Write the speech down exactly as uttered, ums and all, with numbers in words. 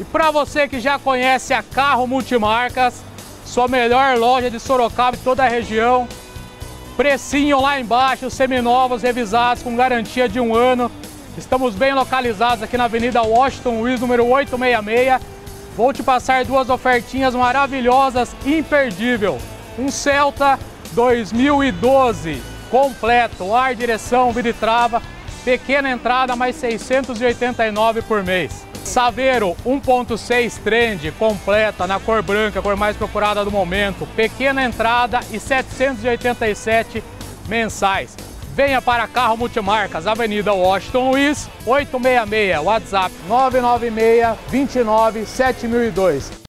E para você que já conhece a Carro Multimarcas, sua melhor loja de Sorocaba e toda a região, precinho lá embaixo, seminovos, revisados com garantia de um ano. Estamos bem localizados aqui na Avenida Washington Luiz, número oitocentos e sessenta e seis. Vou te passar duas ofertinhas maravilhosas, imperdível. Um Celta dois mil e doze, completo, ar, direção, vidro e trava, pequena entrada, mais seiscentos e oitenta e nove reais por mês. Saveiro um ponto seis Trend, completa, na cor branca, a cor mais procurada do momento, pequena entrada e setecentos e oitenta e sete reais mensais. Venha para Carro Multimarcas, Avenida Washington Luiz, oitocentos e sessenta e seis, WhatsApp nove nove seis, dois nove, sete mil e dois.